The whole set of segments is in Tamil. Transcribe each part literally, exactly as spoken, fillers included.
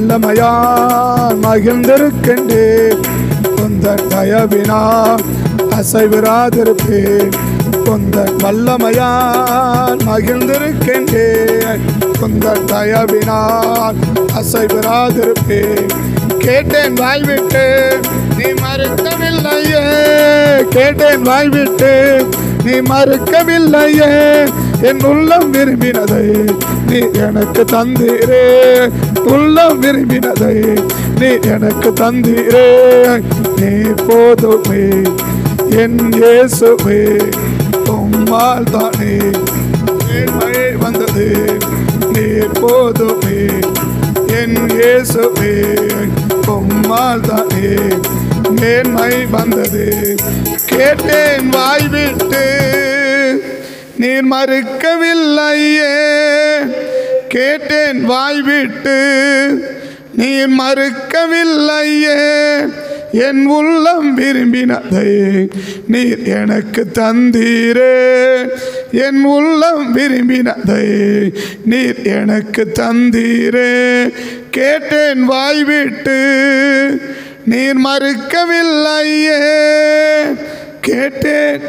வல்லமையால் மகிழ்ந்திருக்கின்றேன். உந்தன் தயவினால் அசைவிராதிருப்பேன். உந்தன் வல்லமையால் மகிழ்ந்திருக்கின்றேன். உந்தன் தயவினால் அசைவிராதிருப்பேன். கேட்டேன் வாய்விட்டு நீ மறுக்கவில்லையே. கேட்டேன் வாய்விட்டு நீ மறுக்கவில்லையே. என் உள்ளம் விரும்பினதை நீ எனக்கு தந்தீரே. உள்ளம் விரும்பினதை நீ எனக்கு தந்தீரே. நீ போதுமே என் இயேசுவே. உம்மால் தானே மேன்மை வந்தது. நீ போதுமே என் இயேசுவே. உம்மால் தானே மேன்மை வந்தது. கேட்டேன் வாய்விட்டு நீர் மறுக்கவில்லையே. கேட்டேன் வாய்விட்டு நீர் மறுக்கவில்லையே. என் உள்ளம் விரும்பினதை நீர் எனக்கு தந்தீரே. என் உள்ளம் விரும்பினதை நீர் எனக்கு தந்தீரே. கேட்டேன் வாய்விட்டு நீர் மறுக்கவில்லையே. கேட்டேன்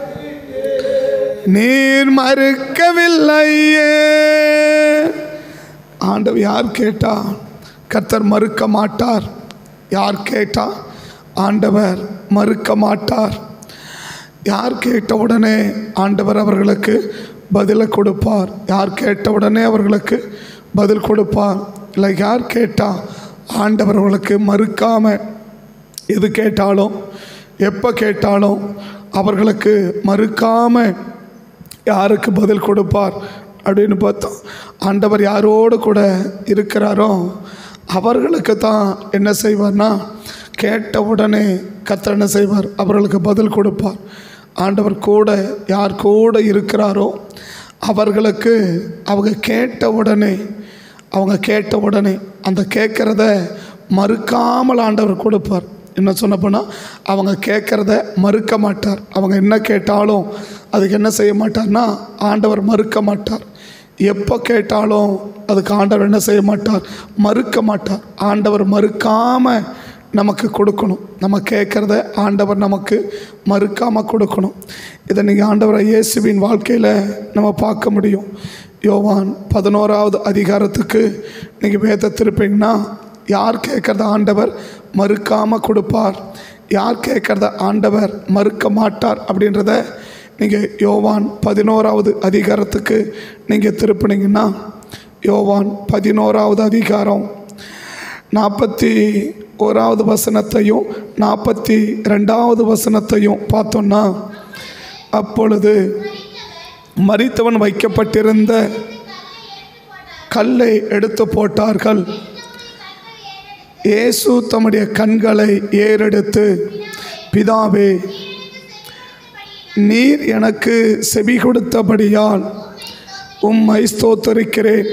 நீர் மறுக்கவில்லையே. ஆண்டவர் யார் கேட்டா கர்த்தர் மறுக்க மாட்டார். யார் கேட்டா ஆண்டவர் மறுக்க மாட்டார். யார் கேட்ட உடனே ஆண்டவர் அவர்களுக்கு பதிலை கொடுப்பார். யார் கேட்ட உடனே அவர்களுக்கு பதில் கொடுப்பார். இல்லை யார் கேட்டா ஆண்டவர் அவர்களுக்கு மறுக்காம எது கேட்டாலும் எப்போ கேட்டாலும் அவர்களுக்கு மறுக்காம யாருக்கு பதில் கொடுப்பார் அப்படின்னு பார்த்தோம். ஆண்டவர் யாரோடு கூட இருக்கிறாரோ அவர்களுக்கு தான் என்ன செய்வார்னா கேட்ட உடனே கர்த்தர் என்ன செய்வார், அவர்களுக்கு பதில் கொடுப்பார். ஆண்டவர் கூட யார் கூட இருக்கிறாரோ அவர்களுக்கு அவங்க கேட்ட உடனே அவங்க கேட்ட உடனே அந்த கேட்குறத மறுக்காமல் ஆண்டவர் கொடுப்பார். என்ன சொன்ன போனால் அவங்க கேட்குறத மறுக்க மாட்டார். அவங்க என்ன கேட்டாலும் அதுக்கு என்ன செய்ய மாட்டார்னா ஆண்டவர் மறுக்க மாட்டார். எப்போ கேட்டாலும் அதுக்கு ஆண்டவர் என்ன செய்ய மாட்டார், மறுக்க மாட்டார். ஆண்டவர் மறுக்காமல் நமக்கு கொடுக்கணும். நம்ம கேட்குறத ஆண்டவர் நமக்கு மறுக்காமல் கொடுக்கணும். இதை நீங்கள் ஆண்டவரை இயேசுவின் வாழ்க்கையில் நம்ம பார்க்க முடியும். யோவான் பதினோராவது அதிகாரத்துக்கு நீங்கள் வேத திருப்பிங்கன்னா யார் கேட்குறத ஆண்டவர் மறுக்காமல் கொடுப்பார், யார் கேட்குறத ஆண்டவர் மறுக்க மாட்டார் அப்படின்றத நீங்கள் யோவான் பதினோராவது அதிகாரத்துக்கு நீங்கள் திருப்பினீங்கன்னா யோவான் பதினோராவது அதிகாரம் நாற்பத்தி ஓராவது வசனத்தையும் நாற்பத்தி ரெண்டாவது வசனத்தையும் பார்த்தோன்னா, அப்பொழுது மரித்தவன் வைக்கப்பட்டிருந்த கல்லை எடுத்து போட்டார்கள். இயேசு தம்முடைய கண்களை ஏறெடுத்து, பிதாவே, நீர் எனக்கு செவி கொடுத்தபடியால் உம்மை ஸ்தோத்தரிக்கிறேன்.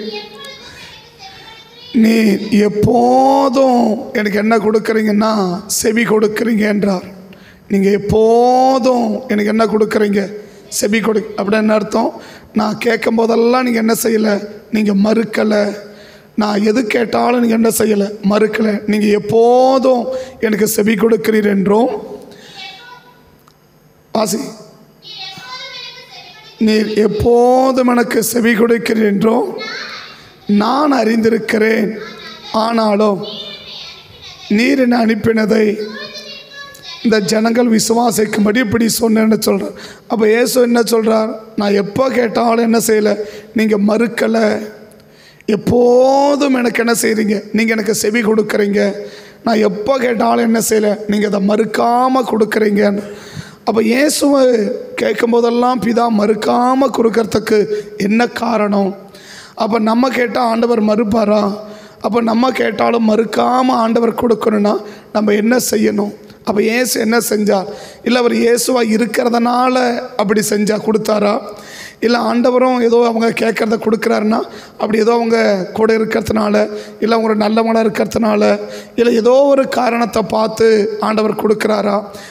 நீர் எப்போதும் எனக்கு என்ன கொடுக்குறீங்கன்னா செவி கொடுக்குறீங்க என்றார். நீங்கள் எப்போதும் எனக்கு என்ன கொடுக்குறீங்க, செவி கொடு. அப்படின்னு அர்த்தம், நான் கேட்கும் போதெல்லாம் நீங்கள் என்ன செய்யலை, நீங்கள் மறுக்கலை. நான் எது கேட்டாலும் நீங்கள் என்ன செய்யலை, மறுக்கலை. நீங்கள் எப்போதும் எனக்கு செவி கொடுக்கிறீர் என்றும், ஆசி நீர் எப்போதும் எனக்கு செவி கொடுக்கிறீர் என்றும் நான் அறிந்திருக்கிறேன். ஆனாலும் நீர் என்னை அனுப்பினதை இந்த ஜனங்கள் விசுவாசிக்கும்படி இப்படி சொன்னேன்னு சொல்கிறார். அப்போ இயேசு என்ன சொல்கிறார், நான் எப்போ கேட்டாலும் என்ன செய்யலை, நீங்கள் மறுக்கலை. எப்போதும் எனக்கு என்ன செய்கிறீங்க, நீங்கள் எனக்கு செவி கொடுக்குறீங்க. நான் எப்போ கேட்டாலும் என்ன செய்யலை, நீங்கள் அதை மறுக்காமல் கொடுக்குறீங்கன்னு. அப்போ இயேசுவை கேட்கும் போதெல்லாம் பிதா மறுக்காமல் கொடுக்கறதுக்கு என்ன காரணம்? அப்போ நம்ம கேட்டால் ஆண்டவர் மறுப்பாரா? அப்போ நம்ம கேட்டாலும் மறுக்காமல் ஆண்டவர் கொடுக்கணுன்னா நம்ம என்ன செய்யணும்? அப்போ இயேசு என்ன செஞ்சார்? இல்லை அவர் இயேசுவாக இருக்கிறதுனால அப்படி செஞ்சால் கொடுத்தாரா? இல்லை ஆண்டவரும் ஏதோ அவங்க கேட்குறத கொடுக்குறாருன்னா அப்படி ஏதோ அவங்க கூட இருக்கிறதுனால, இல்லை அவங்க நல்லவங்களாக இருக்கிறதுனால, இல்லை ஏதோ ஒரு காரணத்தை பார்த்து ஆண்டவர் கொடுக்குறாரா?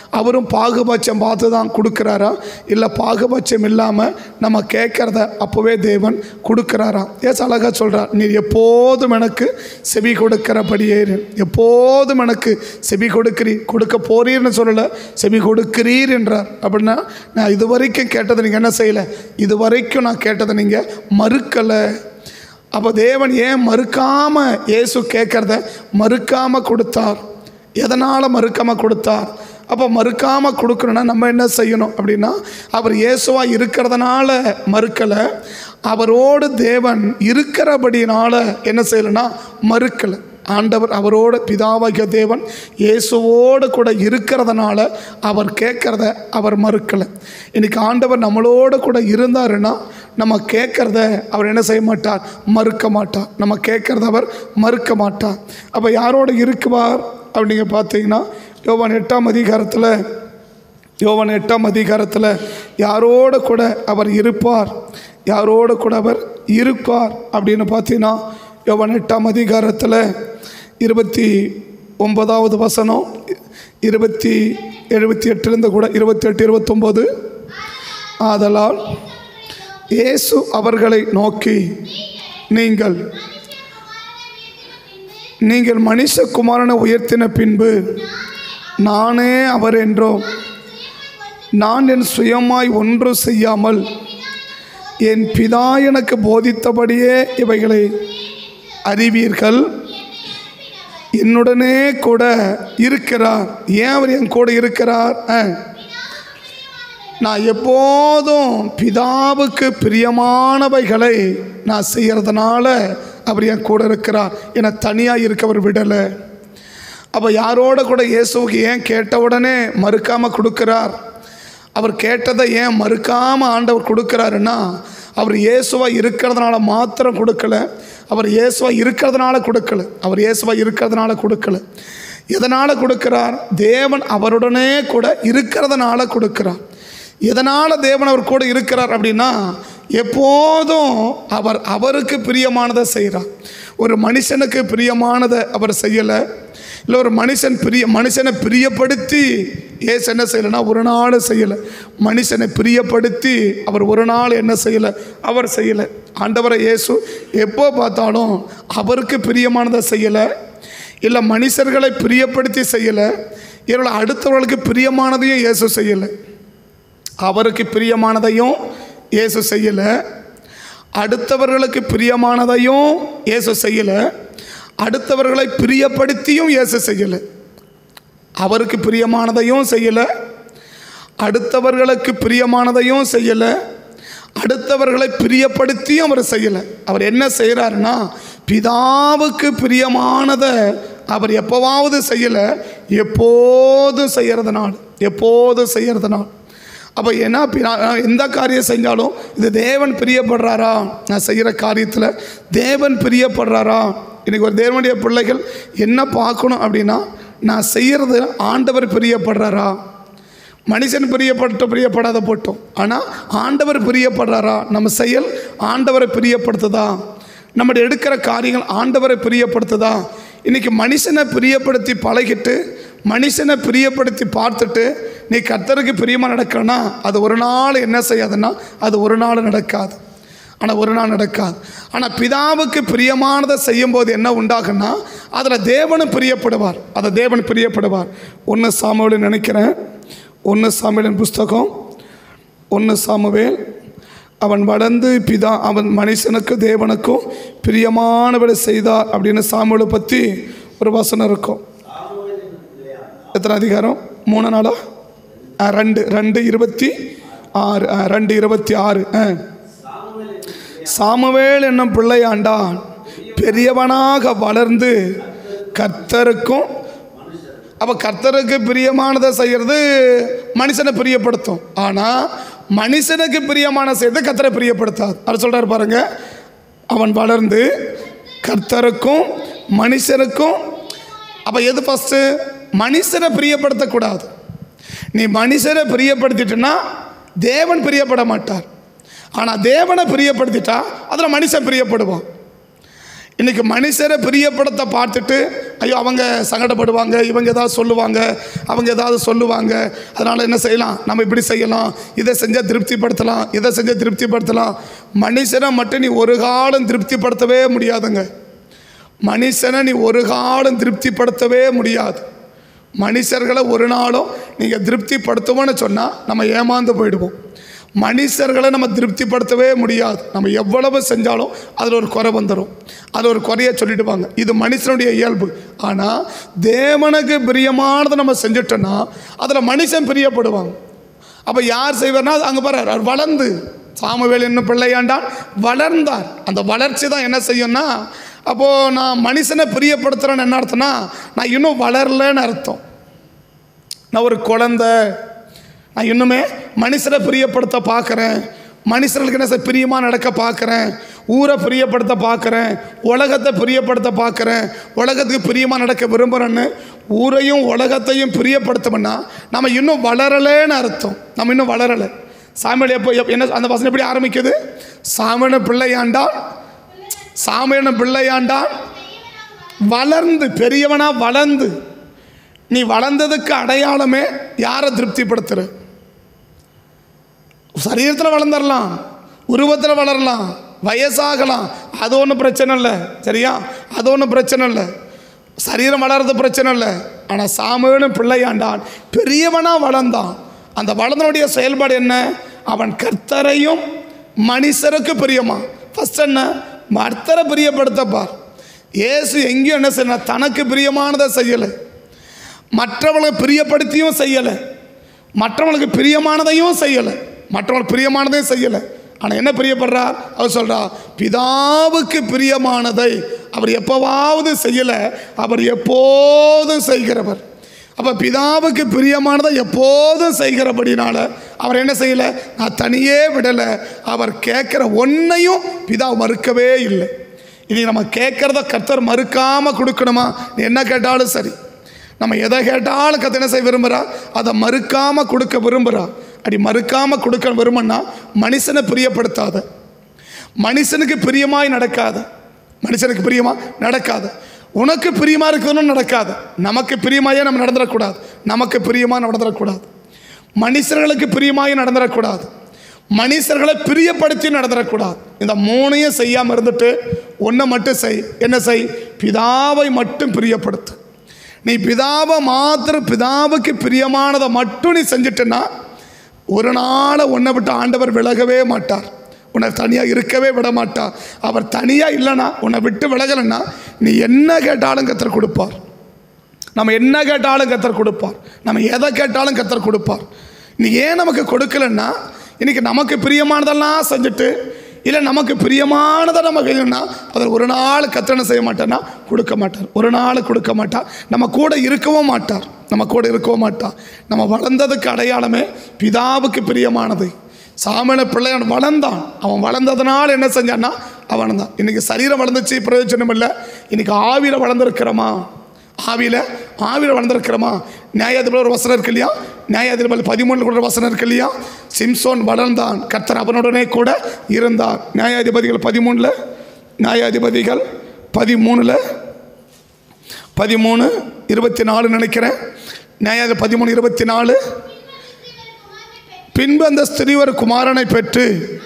அவரும் பாகுபட்சம் பார்த்து தான் கொடுக்குறாரா, இல்லை பாகுபட்சம் இல்லாமல் நம்ம கேட்குறத அப்போவே தேவன் கொடுக்குறாரா? ஏசு அழகாக சொல்கிறார், நீர் எப்போதும் எனக்கு செவி கொடுக்கிறபடியே, எப்போதும் எனக்கு செவி கொடுக்கிறீர், கொடுக்க போறீர்னு சொல்லலை, செவி கொடுக்கிறீர் என்றார். அப்படின்னா நான் இது வரைக்கும் கேட்டதை நீங்கள் என்ன செய்யலை, இது வரைக்கும் நான் கேட்டதை நீங்கள் மறுக்கலை. அப்போ தேவன் ஏன் மறுக்காமல் இயேசு கேட்குறத மறுக்காமல் கொடுத்தார்? எதனால் மறுக்காமல் கொடுத்தார்? அப்போ மறுக்காமல் கொடுக்கணுன்னா நம்ம என்ன செய்யணும் அப்படின்னா, அவர் இயேசுவாக இருக்கிறதுனால மறுக்கலை, அவரோடு தேவன் இருக்கிறபடினால என்ன செய்யலைன்னா மறுக்கலை. ஆண்டவர் அவரோட பிதாவாகிய தேவன் இயேசுவோடு கூட இருக்கிறதுனால அவர் கேட்குறத அவர் மறுக்கலை. இன்றைக்கி ஆண்டவர் நம்மளோடு கூட இருந்தாருன்னா நம்ம கேட்குறத அவர் என்ன செய்ய மாட்டார், மறுக்க மாட்டார். நம்ம கேட்குறத அவர் மறுக்க மாட்டார். அப்போ யாரோடு இருக்குவார் அப்படிங்க பார்த்தீங்கன்னா, யோவான் எட்டாம் அதிகாரத்தில் யோவான் எட்டாம் அதிகாரத்தில் யாரோடு கூட அவர் இருப்பார், யாரோடு கூட அவர் இருப்பார் அப்படின்னு பார்த்தீங்கன்னா, யோவான் எட்டாம் அதிகாரத்தில் இருபத்தி ஒன்பதாவது வசனம், இருபத்தி எழுபத்தி எட்டுலேருந்து கூட இருபத்தி எட்டு இருபத்தொம்போது. ஆதலால் இயேசு அவர்களை நோக்கி, நீங்கள் நீங்கள் மனுஷகுமாரனை உயர்த்தின பின்பு நானே அவர் என்றோம், நான் என் சுயமாய் ஒன்று செய்யாமல் என் பிதா எனக்கு போதித்தபடியே இவைகளை அறிவீர்கள். என்னுடனே கூட இருக்கிறார். ஏன் அவர் என் கூட இருக்கிறார்? நான் எப்போதும் பிதாவுக்கு பிரியமானவைகளை நான் செய்கிறதுனால அவர் என் கூட இருக்கிறார். என்னை தனியாக இருக்கவர் விடலை. அப்போ யாரோட கூட இயேசுவுக்கு ஏன் கேட்ட உடனே மறுக்காமல் கொடுக்குறார்? அவர் கேட்டதை ஏன் மறுக்காமல் ஆண்டவர் கொடுக்குறாருன்னா, அவர் இயேசுவாக இருக்கிறதுனால மாத்திரம் கொடுக்கல, அவர் இயேசுவாக இருக்கிறதுனால கொடுக்கல, அவர் இயேசுவாக இருக்கிறதுனால கொடுக்கல. எதனால் கொடுக்கிறார்? தேவன் அவருடனே கூட இருக்கிறதுனால கொடுக்கிறார். எதனால் தேவன் அவர் கூட இருக்கிறார் அப்படின்னா, எப்போதும் அவர் அவருக்கு பிரியமானதை செய்கிறார். ஒரு மனுஷனுக்கு பிரியமானதை அவர் செய்யலை. இல்லை ஒரு மனுஷன் பிரிய மனுஷனை பிரியப்படுத்தி ஏசு என்ன செய்யலைன்னா ஒரு நாள் செய்யலை. மனுஷனை பிரியப்படுத்தி அவர் ஒரு நாள் என்ன செய்யலை, அவர் செய்யலை. ஆண்டவரை இயேசு எப்போ பார்த்தாலும் அவருக்கு பிரியமானதை செய்யலை, இல்லை மனுஷர்களை பிரியப்படுத்தி செய்யலை, இல்லை அடுத்தவர்களுக்கு பிரியமானதையும் இயேசு செய்யலை. அவருக்கு பிரியமானதையும் இயேசு செய்யலை, அடுத்தவர்களுக்கு பிரியமானதையும் இயேசு செய்யலை, அடுத்தவர்களை பிரியப்படுத்தியும் இயேசு செய்யலை. அவருக்கு பிரியமானதையும் செய்யலை, அடுத்தவர்களுக்கு பிரியமானதையும் செய்யலை, அடுத்தவர்களை பிரியப்படுத்தியும் அவர் செய்யலை. அவர் என்ன செய்கிறாருன்னா, பிதாவுக்கு பிரியமானதை அவர் எப்போவாவது செய்யலை, எப்போதும் செய்கிறதுனால எப்போதும் செய்கிறதுனால அப்போ ஏன்னா எந்த காரியம் செஞ்சாலும் இது தேவன் பிரியப்படுறாரா, நான் செய்கிற காரியத்தில் தேவன் பிரியப்படுறாரா. இன்றைக்கி ஒரு தேவனுடைய பிள்ளைகள் என்ன பார்க்கணும் அப்படின்னா, நான் செய்கிறது ஆண்டவர் பிரியப்படுறாரா. மனுஷன் பிரியப்பட்டு பிரியப்படாத போட்டோம், ஆனால் ஆண்டவர் பிரியப்படுறாரா. நம்ம செயல் ஆண்டவரை பிரியப்படுத்துதா, நம்முடைய எடுக்கிற காரியங்கள் ஆண்டவரை பிரியப்படுத்துதா. இன்றைக்கி மனுஷனை பிரியப்படுத்தி பழகிட்டு மனுஷனை பிரியப்படுத்தி பார்த்துட்டு நீ கர்த்தருக்கு பிரியமாக நடக்கணும்னா அது ஒரு நாள் என்ன செய்யாதுன்னா அது ஒரு நாள் நடக்காது. ஆனால் ஒரு நாள் நடக்காது. ஆனால் பிதாவுக்கு பிரியமானதை செய்யும்போது என்ன உண்டாகுன்னா அதில் தேவனும் பிரியப்படுவார், அதை தேவன் பிரியப்படுவார். ஒன்று சாமுவேல் நினைக்கிறேன், ஒன்று சாமுவேலின் புஸ்தகம், ஒன்று சாமுவேல். அவன் வளர்ந்து பிதா அவன் மனுஷனுக்கு தேவனுக்கும் பிரியமானவரை செய்தார் அப்படின்னு சாமுவேலை பற்றி ஒரு வசனம் இருக்கும். எத்தனை அதிகாரம்? மூணு நாளா? ரெண்டு ரெண்டு இருபத்தி ஆறு ரெண்டு இருபத்தி ஆறு சாமுவேல் என்னும் பிள்ளையாண்டான் பெரியவனாக வளர்ந்து கர்த்தருக்கும், அப்போ கர்த்தருக்கு பிரியமானதை செய்கிறது மனுஷனை பிரியப்படுத்தும், ஆனால் மனுஷனுக்கு பிரியமான செய்து கர்த்தரை பிரியப்படுத்தாது. அவர் சொல்கிறார் பாருங்க, அவன் வளர்ந்து கர்த்தருக்கும் மனுஷனுக்கும். அப்போ எது ஃபஸ்ட்டு? மனுஷனை பிரியப்படுத்தக்கூடாது. நீ மனுஷனை பிரியப்படுத்திட்டா தேவன் பிரியப்பட மாட்டார். ஆனால் தேவனை பிரியப்படுத்திட்டா அதில் மனுஷன் பிரியப்படுவான். இன்றைக்கி மனுஷரை பிரியப்படுத்த பார்த்துட்டு ஐயோ அவங்க சங்கடப்படுவாங்க, இவங்க ஏதாவது சொல்லுவாங்க, அவங்க ஏதாவது சொல்லுவாங்க, அதனால் என்ன செய்யலாம், நம்ம இப்படி செய்யலாம், இதை செஞ்சால் திருப்திப்படுத்தலாம், இதை செஞ்சால் திருப்திப்படுத்தலாம். மனுஷனை மட்டும் நீ ஒரு காலம் திருப்திப்படுத்தவே முடியாதுங்க. மனுஷனை நீ ஒரு காலம் திருப்திப்படுத்தவே முடியாது. மனுஷர்களை ஒரு நாளும் நீங்கள் திருப்திப்படுத்துவோன்னு சொன்னால் நம்ம ஏமாந்து போயிடுவோம். மனுஷர்களை நம்ம திருப்திப்படுத்தவே முடியாது. நம்ம எவ்வளவு செஞ்சாலும் அதில் ஒரு குறை வந்துடும், அதில் ஒரு குறைய சொல்லிடுவாங்க. இது மனுஷனுடைய இயல்பு. ஆனால் தேவனுக்கு பிரியமானதை நம்ம செஞ்சுட்டோன்னா அதில் மனுஷன் பிரியப்படுவாங்க. அப்போ யார் செய்வார்னா அங்கே பாரு, அவர் வளர்ந்து சாமுவேல் என்னும் பிள்ளையாண்டான் வளர்ந்தார். அந்த வளர்ச்சி தான் என்ன செய்யும்னா, அப்போது நான் மனுஷனை பிரியப்படுத்துகிறேன்னு என்ன அர்த்தம்னா, நான் இன்னும் வளரலன்னு அர்த்தம். நான் ஒரு குழந்தை, நான் இன்னுமே மனுஷரை பிரியப்படுத்த பார்க்குறேன், மனுஷர்களுக்கு என்ன பிரியமாக நடக்க பார்க்குறேன், ஊரை பிரியப்படுத்த பார்க்குறேன், உலகத்தை பிரியப்படுத்த பார்க்குறேன், உலகத்துக்கு பிரியமாக நடக்க விரும்புகிறேன்னு ஊரையும் உலகத்தையும் பிரியப்படுத்தோம்னா நம்ம இன்னும் வளரலேன்னு அர்த்தம். நம்ம இன்னும் வளரலை. சாமுவேல் எப்போ என்ன அந்த வசனம் எப்படி ஆரம்பிக்குது? சாமுவேல் பிள்ளையாண்டான், சாமுவேல் பிள்ளையாண்டான் வளர்ந்து, பெரியவனா வளர்ந்து. நீ வளர்ந்ததுக்கு அடையாளமே யாரை திருப்திப்படுத்துற? சரீரத்தில் வளர்ந்துடலாம், உருவத்தில் வளரலாம், வயசாகலாம், அது ஒன்றும் பிரச்சனை இல்லை, சரியா? அது ஒன்றும் பிரச்சனை இல்லை, சரீரம் வளர்றது பிரச்சனை இல்லை. ஆனால் சாமுவேல் பிள்ளையாண்டான் பெரியவனாக வளர்ந்தான். அந்த வளர்ந்தனுடைய செயல்பாடு என்ன? அவன் கர்த்தரையும் மனுஷருக்கு பிரியமா. ஃபஸ்ட் என்ன? கர்த்தரை பிரியப்படுத்தப்பார். இயேசு எங்கேயும் என்ன செய்ய, தனக்கு பிரியமானதை செய்யலை, மற்றவங்களை பிரியப்படுத்தியும் செய்யலை, மற்றவங்களுக்கு பிரியமானதையும் செய்யலை, மற்றவங்களுக்கு பிரியமானதையும் செய்யலை. ஆனால் என்ன பிரியப்படுறார்? அவர் சொல்கிறார், பிதாவுக்கு பிரியமானதை அவர் எப்போவாவது செய்யலை, அவர் எப்போதும் செய்கிறவர். அப்போ பிதாவுக்கு பிரியமானதை எப்போதும் செய்கிறபடினால அவர் என்ன செய்யலை, நான் தனியே விடலை. அவர் கேட்குற ஒன்றையும் பிதா மறுக்கவே இல்லை. இனி நம்ம கேட்குறத கர்த்தர் மறுக்காமல் கொடுக்கணுமா? நீ என்ன கேட்டாலும் சரி, நம்ம எதை கேட்டாலும் கர்த்தர் என்ன செய்ய விரும்புகிறா? அதை மறுக்காமல் கொடுக்க விரும்புகிறா. அப்படி மறுக்காமல் கொடுக்க விரும்பினா மனுஷனை பிரியப்படுத்தாத, மனுஷனுக்கு பிரியமாய் நடக்காத, மனுஷனுக்கு பிரியமாக நடக்காத, உனக்கு பிரியமாக இருக்கணும்னு நடக்காது. நமக்கு பிரியமாயே நம்ம நடந்துடக்கூடாது, நமக்கு பிரியமாக நடந்துடக்கூடாது, மனுஷர்களுக்கு பிரியமாயே நடந்துடக்கூடாது, மனுஷர்களை பிரியப்படுத்தி நடந்துடக்கூடாது. இந்த மூணையும் செய்யாமல் இருந்துட்டு ஒன்றை மட்டும் செய். என்ன செய்? பிதாவை மட்டும் பிரியப்படுத்து. நீ பிதாவை மாத்திரம், பிதாவுக்கு பிரியமானதை மட்டும் நீ செஞ்சிட்டேன்னா ஒரு நாளை உன்னை விட்டு ஆண்டவர் விலகவே மாட்டார், உன்னை தனியாக இருக்கவே விட மாட்டார். அவர் தனியாக இல்லைன்னா, உன்னை விட்டு விலகலைன்னா நீ என்ன கேட்டாலும் கர்த்தர் கொடுப்பார். நம்ம என்ன கேட்டாலும் கர்த்தர் கொடுப்பார், நம்ம எதை கேட்டாலும் கர்த்தர் கொடுப்பார். நீ ஏன் நமக்கு கொடுக்கலன்னா, இன்றைக்கி நமக்கு பிரியமானதெல்லாம் செஞ்சுட்டு இல்லை நமக்கு பிரியமானதை நம்ம கையினா அதில் ஒரு நாள் கர்த்தர் செய்ய மாட்டேன்னா கொடுக்க மாட்டார், ஒரு நாள் கொடுக்க மாட்டார், நம்ம கூட இருக்கவும் மாட்டார், நம்ம கூட இருக்கவும் மாட்டார். நம்ம வளர்ந்ததுக்கு அடையாளமே பிதாவுக்கு பிரியமானது. சாமுவேல் பிள்ளையான் வளர்ந்தான். அவன் வளர்ந்ததுனால என்ன செஞ்சான்னா அவன் தான். இன்றைக்கி சரீரம் வளர்ந்துச்சு, பிரயோஜனம் இல்லை. இன்றைக்கி ஆவியில் வளர்ந்துருக்கிறோமா? ஆவியில் ஆவியில் வளர்ந்துருக்கிறோமா? நியாயாதிபதியில் ஒரு வசனம் இருக்கு இல்லையா? நியாயாதிபதி பதிமூணில் கூட வசனம் இருக்கு இல்லையா? சிம்சோன் வளர்ந்தான், கர்த்தர் அவனுடனே கூட இருந்தார். நியாயாதிபதிகள் பதிமூணில், நியாயாதிபதிகள் பதிமூணில் பதிமூணு இருபத்தி நாலு நினைக்கிறேன். நியாயாதிபதி பதிமூணு இருபத்தி நாலு. பின்பு அந்த ஸ்திரீ ஒரு குமாரனை பெற்று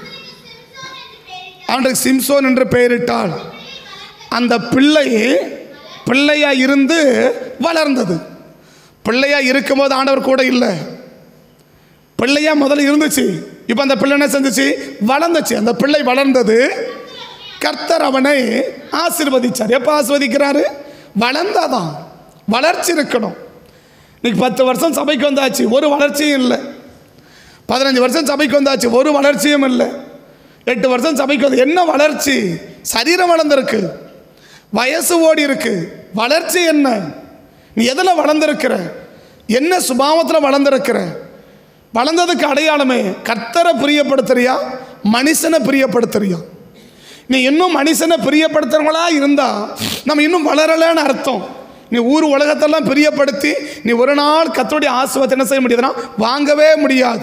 அவனுக்கு சிம்சோன் என்று பெயரிட்டாள். அந்த பிள்ளை பிள்ளையா இருந்து வளர்ந்தது. பிள்ளையா இருக்கும்போது ஆண்டவர் கூட இல்லை, பிள்ளையா முதல்ல இருந்துச்சு. இப்போ அந்த பிள்ளை என்ன செஞ்சிச்சு? வளர்ந்துச்சு. அந்த பிள்ளை வளர்ந்தது, கர்த்தர் அவனை ஆசீர்வதிச்சார். எப்போ ஆசீர்வதிக்கிறாரு? வளர்ந்தாதான். வளர்ச்சி இருக்கணும். இன்னைக்கு பத்து வருஷம் சபைக்கு வந்தாச்சு, ஒரு வளர்ச்சியும் இல்லை. பதினஞ்சு வருஷம் சபைக்கு வந்தாச்சு, ஒரு வளர்ச்சியும் இல்லை. எட்டு வருஷம் சபைக்கு வந்து என்ன வளர்ச்சி? சரீரம் வளர்ந்துருக்கு, வயசு ஓடி இருக்கு, வளர்ச்சி என்ன? நீ எதில் வளர்ந்துருக்கிற? என்ன சுபாவத்தில் வளர்ந்துருக்கிற? வளர்ந்ததுக்கு அடையாளமே கர்த்தரை பிரியப்படுத்துறியா, மனுஷனை பிரியப்படுத்துறியா? நீ இன்னும் மனுஷனை பிரியப்படுத்துறவங்களா இருந்தா நம்ம இன்னும் வளரலைன்னு அர்த்தம். நீ ஊர் உலகத்தெல்லாம் பிரியப்படுத்தி நீ ஒரு நாள் கர்த்தருடைய ஆசீர்வாதத்தை என்ன செய்ய முடியாதுன்னா வாங்கவே முடியாது.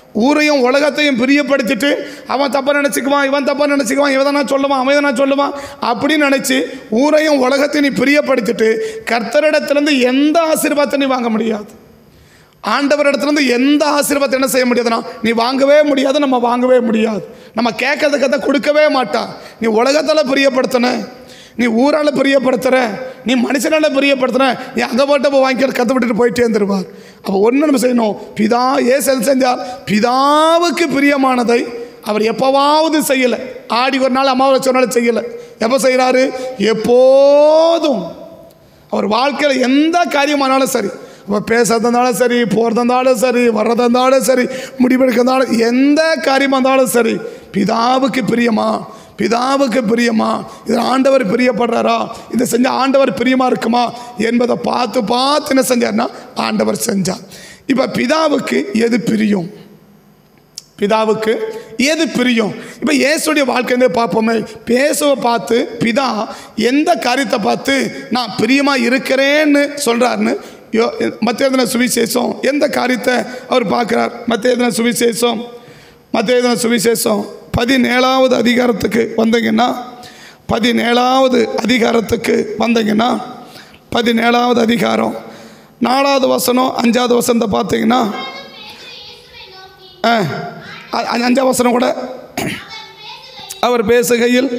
ஊரையும் உலகத்தையும் பிரியப்படுத்திட்டு அவன் தப்பாக நினச்சிக்குவான், இவன் தப்பாக நினச்சிக்குவான், இவன் தானே சொல்லுவான், அவன் தானே சொல்லுவான் அப்படின்னு நினச்சி ஊரையும் உலகத்தையும் நீ பிரியப்படுத்திட்டு கர்த்தரிடத்துலேருந்து எந்த ஆசீர்வாதத்தை நீ வாங்க முடியாது. ஆண்டவரிடத்துலேருந்து எந்த ஆசீர்வாதத்தை என்ன செய்ய முடியாதுன்னா நீ வாங்கவே முடியாது, நம்ம வாங்கவே முடியாது. நம்ம கேட்கறத கதை கொடுக்கவே மாட்டான். நீ உலகத்தால் பிரியப்படுத்தின, நீ ஊரால் பிரியப்படுத்துகிற, நீ மனுஷனால பிரியப்படுத்துகிற, நீ அங்கே போட்டு போய் வாங்கிக்க கற்றுவிட்டுட்டு போயிட்டே இருந்துருவார். அப்போ ஒன்று நம்ம செய்யணும், பிதா ஏசு செஞ்சார், பிதாவுக்கு பிரியமானதை அவர் எப்போவாவது செய்யலை. ஆடி ஒரு நாள் அமாவாசை ஒரு நாள் செய்யலை. எப்போ செய்கிறாரு? எப்போதும். அவர் வாழ்க்கையில் எந்த காரியமானாலும் சரி, இப்போ பேசுறதா இருந்தாலும் சரி, போகிறதா இருந்தாலும் சரி, வர்றதா இருந்தாலும் சரி, முடிவெடுக்கிறதாலும் எந்த காரியமாக இருந்தாலும் சரி, பிதாவுக்கு பிரியமா, பிதாவுக்கு பிரியமா, இதில் ஆண்டவர் பிரியப்படுறாரா, இதை செஞ்ச ஆண்டவர் பிரியமாக இருக்குமா என்பதை பார்த்து பார்த்து என்ன செஞ்சார்னா ஆண்டவர் செஞ்சார். இப்போ பிதாவுக்கு எது பிரியும்? பிதாவுக்கு எது பிரியும்? இப்போ இயேசுடைய வாழ்க்கையிலே பார்ப்போமே. பேசுவை பார்த்து பிதா எந்த காரியத்தை பார்த்து நான் பிரியமாக இருக்கிறேன்னு சொல்கிறாருன்னு யோ மத்திய எழுதின சுவிசேஷம் எந்த காரியத்தை அவர் பார்க்குறார்? மத்திய எழுதின சுவிசேஷம் மத்திய எழுதின சுவிசேஷம் பதினேழாவது அதிகாரத்துக்கு வந்தீங்கன்னா பதினேழாவது அதிகாரத்துக்கு வந்தீங்கன்னா பதினேழாவது அதிகாரம் நாலாவது வசனம் அஞ்சாவது வசனத்தை பார்த்தீங்கன்னா அஞ்சாவது வசனம் கூட அவர் பேசுகையில்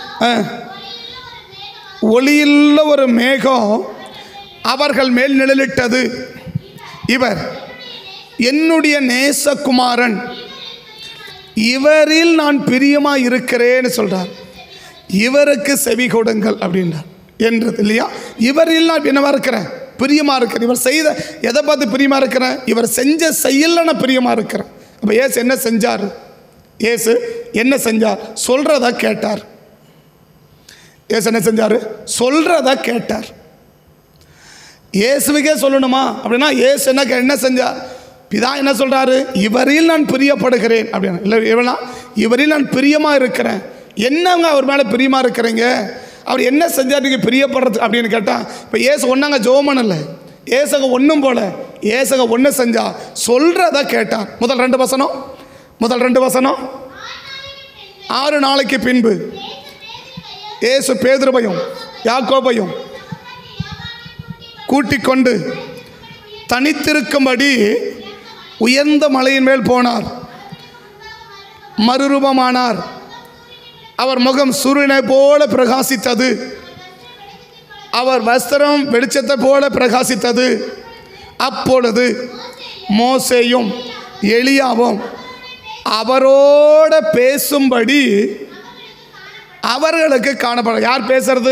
ஒளியுள்ள ஒரு மேகம் அவர்கள் மேல் நிழலிட்டது. இவர் என்னுடைய நேசகுமாரன், இவரில் நான் பிரியமாக இருக்கிறேன்னு சொல்கிறார். இவருக்கு செவி கொடுங்கள் அப்படின்றார் என்றது இல்லையா? இவரில் நான் என்னவா இருக்கிறேன்? பிரியமாக இருக்கிறேன். இவர் செய்த எதை பார்த்து பிரியமாக இருக்கிறேன்? இவர் செஞ்ச செயலில் நான் பிரியமாக இருக்கிறேன். அப்போ ஏசு என்ன செஞ்சார்? ஏசு என்ன செஞ்சார்? சொல்கிறத கேட்டார். ஏசு என்ன செஞ்சார்? சொல்கிறத கேட்டார். இயேசுவுக்கே சொல்லணுமா அப்படின்னா ஏசு என்ன என்ன செஞ்சார்? பிதா என்ன சொல்கிறாரு? இவரில் நான் பிரியப்படுகிறேன் அப்படின்னு. இல்லை இவனா இவரில் நான் பிரியமாக இருக்கிறேன். என்னங்க அவர் மேலே பிரியமாக இருக்கிறீங்க? அவர் என்ன செஞ்சார் நீங்கள் பிரியப்படுறது அப்படின்னு கேட்டால், இப்போ ஏசு ஒன்றாங்க ஜோமன் இல்லை, ஏசக ஒன்றும் போல, ஏசக ஒன்று செஞ்சா சொல்கிறத கேட்டார். முதல் ரெண்டு வசனம் முதல் ரெண்டு வசனம் ஆறு நாளைக்கு பின்பு ஏசு பேதுருவையும் யாக்கோபையும் கூட்டிக் கொண்டு தனித்திருக்கும்படி உயர்ந்த மலையின் மேல் போனார். மறுரூபமானார். அவர் முகம் சூரியனை போல பிரகாசித்தது. அவர் வஸ்திரம் வெளிச்சத்தை போல பிரகாசித்தது. அப்பொழுது மோசேயும் எலியாவும் அவரோட பேசும்படி அவர்களுக்கு காணப்பட. யார் பேசுறது?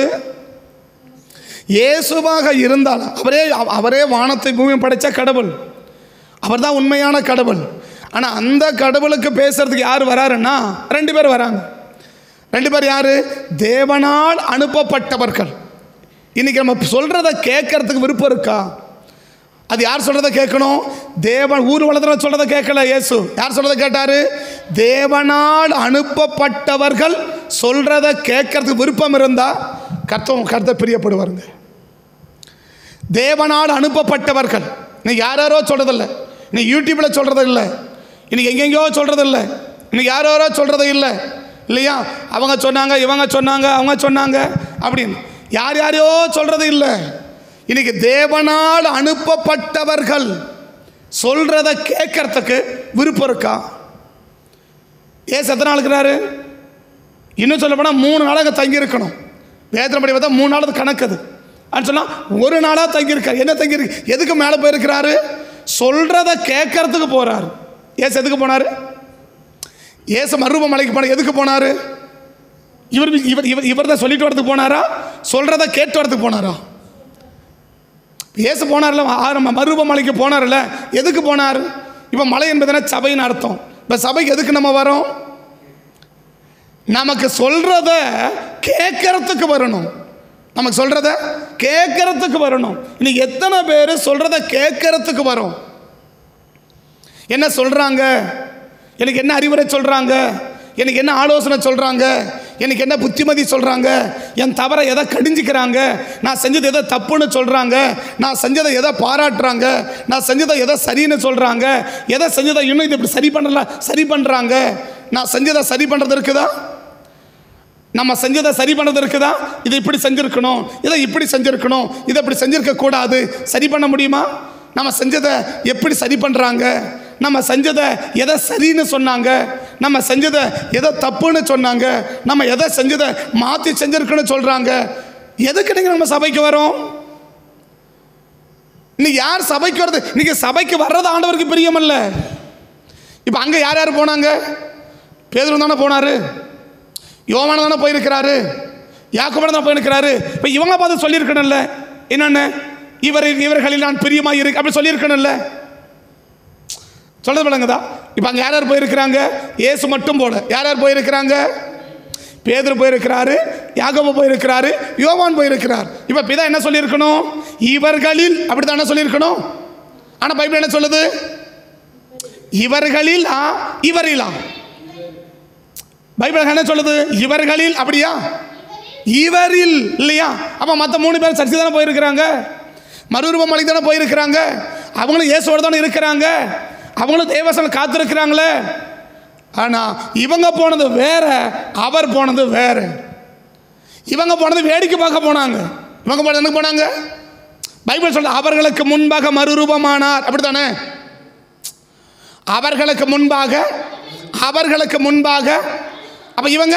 இயேசுவாக இருந்தால் அவரே அவரே வானத்தை பூமியை படைத்த கடவுள், அவர் தான் உண்மையான கடவுள். ஆனால் அந்த கடவுளுக்கு பேசுறதுக்கு யார் வராருன்னா ரெண்டு பேர் வராங்க. ரெண்டு பேர் யாரு? தேவனால் அனுப்பப்பட்டவர்கள். இன்னைக்கு நம்ம சொல்றத கேட்கறதுக்கு விருப்பம் இருக்கா? அது யார் சொல்றத கேட்கணும்? தேவன். ஊர் வளர்த்துல சொல்றத கேட்கல இயேசு. யார் சொல்றத கேட்டாரு? தேவனால் அனுப்பப்பட்டவர்கள் சொல்றத கேட்கறதுக்கு விருப்பம் இருந்தா கர்த்தம் கர்த்தர் பிரியப்படுவாருங்க. தேவனால் அனுப்பப்பட்டவர்கள். இன்னைக்கு யார் யாரோ சொல்றதில்லை, இன்னைக்கு யூடியூப்ல சொல்றது இல்லை, இன்னைக்கு எங்கெங்கயோ சொல்றது இல்லை, இன்னைக்கு யாரோ யாரோ சொல்றது இல்லை இல்லையா? அவங்க சொன்னாங்க, இவங்க சொன்னாங்க, அவங்க சொன்னாங்க அப்படின்னு யார் யாரையோ சொல்றது இல்லை. இன்னைக்கு தேவனால் அனுப்பப்பட்டவர்கள் சொல்றத கேட்கறதுக்கு விருப்பம் இருக்கா? ஏன் எத்தனை நாள் இருக்கிறாரு? இன்னும் சொல்ல போனால் மூணு நாளாக தங்கி இருக்கணும். வேதனைப்படி பார்த்தா மூணு நாள் கணக்குது. அப்படின்னு சொன்னால் ஒரு நாளாக தங்கியிருக்காரு. என்ன தங்கியிருக்கு? எதுக்கு மேலே போயிருக்கிறாரு? சொல்றத கேட்கறதுக்கு போறாரு. ஏசு எதுக்கு போனாரு? ஏசு மறுரூப மலைக்கு போன எதுக்கு போனாரு? இவர் இவர் இவர் இவர் தான் சொல்லிட்டு வரதுக்கு போனாரா? சொல்றத கேட்டு வரதுக்கு போனாரா? ஏசு போனார்ல மறுரூப மலைக்கு போனார்ல, எதுக்கு போனார்? இப்போ மலை என்பதுனா சபைன்னு அர்த்தம். இப்போ சபைக்கு எதுக்கு நம்ம வரோம்? நமக்கு சொல்றத கேட்கறதுக்கு வரணும். நமக்கு சொல்றத கேட்கறதுக்கு வரணும். இன்னைக்கு எத்தனை பேர் சொல்றத கேட்கறதுக்கு வரும்? என்ன சொல்றாங்க? எனக்கு என்ன அறிவுரை சொல்றாங்க? எனக்கு என்ன ஆலோசனை சொல்றாங்க? எனக்கு என்ன புத்திமதி சொல்கிறாங்க, என் தவறை எதை கடிஞ்சிக்கிறாங்க, நான் செஞ்சது எதை தப்புன்னு சொல்கிறாங்க, நான் செஞ்சதை எதை பாராட்டுறாங்க, நான் செஞ்சதை எதை சரின்னு சொல்கிறாங்க, எதை செஞ்சதை இன்னும் இது இப்படி சரி பண்ணல சரி பண்ணுறாங்க. நான் செஞ்சதை சரி பண்ணுறது இருக்குதா, நம்ம செஞ்சதை சரி பண்ணது இருக்குதா, இதை இப்படி செஞ்சுருக்கணும், இதை இப்படி செஞ்சுருக்கணும், இதை இப்படி செஞ்சுருக்கக்கூடாது, சரி பண்ண முடியுமா? நம்ம செஞ்சதை எப்படி சரி பண்ணுறாங்க, நம்ம செஞ்சதை எதை சரின்னு சொன்னாங்க, நம்ம செஞ்சதை எதை தப்புன்னு சொன்னாங்க, நம்ம எதை செஞ்சதை மாற்றி செஞ்சுருக்குன்னு சொல்கிறாங்க. எதுக்கு நீங்கள் நம்ம சபைக்கு வரோம்? இன்னைக்கு யார் சபைக்கு வருது? இன்னைக்கு சபைக்கு வர்றது ஆண்டவருக்கு பிரியமல்ல. இப்போ அங்கே யார் யார் போனாங்க? பேதுரு தானே போனார், யோவான் தானே போயிருக்கிறாரு, யாக்கோபு தானே போயிருக்கிறாரு. இப்போ இவங்க பார்த்து சொல்லியிருக்கணும்ல, என்னென்ன இவர் இவர்களில் நான் பிரியமாக இருக்கு அப்படி சொல்லியிருக்கணும்ல. சொல்றது விளங்குதா? இப்போ அங்கே யார் யார் போயிருக்கிறாங்க? இயேசு மட்டும் போல. யார் யார் போயிருக்கிறாங்க? பேதுரு போயிருக்கிறாரு, யாக்கோபு போயிருக்கிறாரு, யோவான் போயிருக்கிறார். இப்போ பிதா என்ன சொல்லியிருக்கணும்? இவர்களில், அப்படி தான் என்ன சொல்லியிருக்கணும். ஆனால் பைபிள் என்ன சொல்லுது? இவர்களில் ஆ இவரிலா பைபிள் என்ன சொல்லுது? இவர்களில், அப்படியா? இவரில் இல்லையா? அப்போ மற்ற மூணு பேர் சர்ச்சை தானே போயிருக்கிறாங்க, மறுரூபம் மலை தானே போயிருக்கிறாங்க, அவங்களும் இயேசுவோடு தானே இருக்கிறாங்க, அவங்களும் தேவசனம் காத்திருக்கிறாங்களே. ஆனால் இவங்க போனது வேற, அவர் போனது வேற. இவங்க போனது வேடிக்கை பார்க்க போனாங்க, இவங்க போனது என்ன போனாங்க? பைபிள் சொல்ல அவர்களுக்கு முன்பாக மறுரூபமானார், அப்படித்தானே? அவர்களுக்கு முன்பாக, அவர்களுக்கு முன்பாக. அப்ப இவங்க